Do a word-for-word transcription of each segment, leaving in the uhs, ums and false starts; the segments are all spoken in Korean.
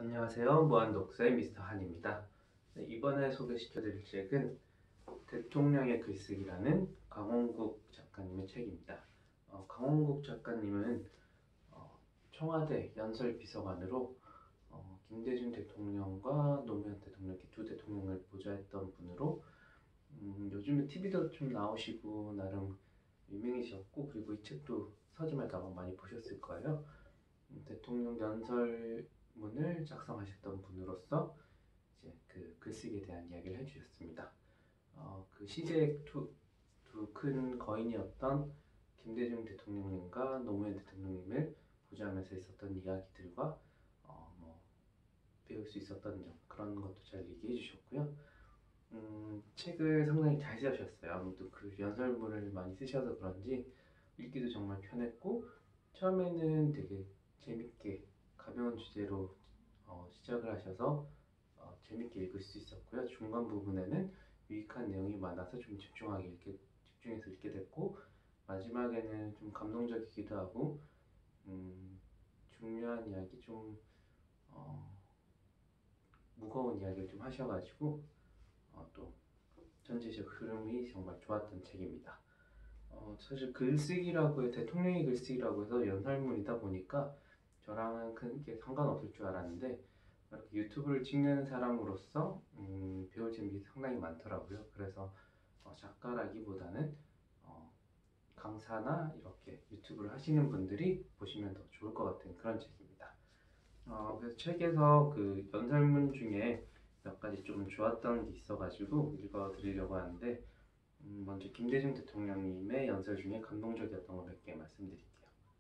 안녕하세요. 무한독서의 미스터 한입니다. 네, 이번에 소개시켜드릴 책은 대통령의 글쓰기라는 강원국 작가님의 책입니다. 어, 강원국 작가님은 어, 청와대 연설비서관으로 어, 김대중 대통령과 노무현 대통령 이렇게 두 대통령을 보좌했던 분으로 음, 요즘에 티비도 좀 나오시고 나름 유명해지셨고, 그리고 이 책도 서점에다가 많이 보셨을 거예요. 음, 대통령 연설문을 작성하셨던 분으로서 이제 그 글쓰기에 대한 이야기를 해주셨습니다. 어, 그 시대의 두 큰 거인이었던 김대중 대통령님과 노무현 대통령님을 보좌하면서 있었던 이야기들과 어, 뭐 배울 수 있었던 점, 그런 것도 잘 얘기해 주셨고요. 음, 책을 상당히 잘 쓰셨어요. 아무래도 그 연설문을 많이 쓰셔서 그런지 읽기도 정말 편했고, 처음에는 되게 재밌게 가벼운 주제로 어, 시작을 하셔서 어, 재밌게 읽을 수 있었고요. 중간 부분에는 유익한 내용이 많아서 좀 집중하게 읽게, 집중해서 읽게 됐고, 마지막에는 좀 감동적이기도 하고 음, 중요한 이야기, 좀 어, 무거운 이야기를 좀 하셔가지고 어, 또 전체적 흐름이 정말 좋았던 책입니다. 어, 사실 글쓰기라고 해, 대통령의 글쓰기라고 해서 연설문이다 보니까 저랑은 크게 상관없을 줄 알았는데, 이렇게 유튜브를 찍는 사람으로서 음, 배울 점이 상당히 많더라고요. 그래서 어, 작가라기보다는 어, 강사나 이렇게 유튜브를 하시는 분들이 보시면 더 좋을 것 같은 그런 책입니다. 어, 그래서 책에서 그 연설문 중에 몇 가지 좀 좋았던 게 있어가지고 읽어드리려고 하는데, 음, 먼저 김대중 대통령님의 연설 중에 감동적이었던 거 몇 개 말씀드릴게요.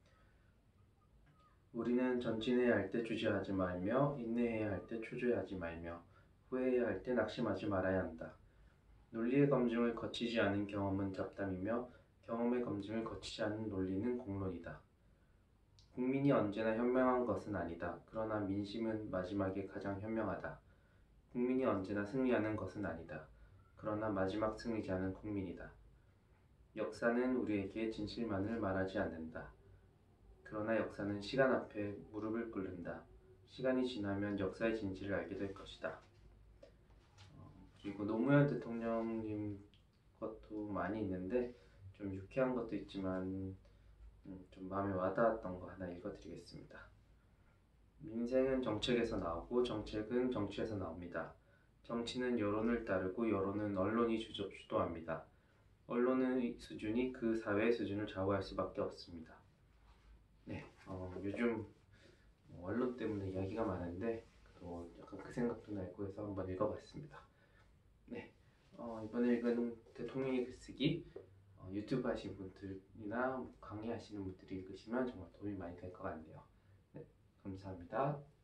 우리는 전진해야 할 때 주저하지 말며, 인내해야 할 때 초조해하지 말며, 후회해야 할 때 낙심하지 말아야 한다. 논리의 검증을 거치지 않은 경험은 잡담이며, 경험의 검증을 거치지 않은 논리는 공론이다. 국민이 언제나 현명한 것은 아니다. 그러나 민심은 마지막에 가장 현명하다. 국민이 언제나 승리하는 것은 아니다. 그러나 마지막 승리자는 국민이다. 역사는 우리에게 진실만을 말하지 않는다. 그러나 역사는 시간 앞에 무릎을 꿇는다. 시간이 지나면 역사의 진실을 알게 될 것이다. 어, 그리고 노무현 대통령님 것도 많이 있는데 좀 유쾌한 것도 있지만 음, 좀 마음에 와닿았던 거 하나 읽어드리겠습니다. 민생은 정책에서 나오고 정책은 정치에서 나옵니다. 정치는 여론을 따르고 여론은 언론이 주저, 주도합니다. 언론의 수준이 그 사회의 수준을 좌우할 수밖에 없습니다. 네, 어, 요즘 뭐 언론 때문에 이야기가 많은데 또 약간 그 생각도 나고 해서 한번 읽어봤습니다. 네, 어, 이번에 읽은 대통령의 글쓰기 어, 유튜브 하시는 분들이나 강의 하시는 분들이 읽으시면 정말 도움이 많이 될 것 같네요. 네, 감사합니다.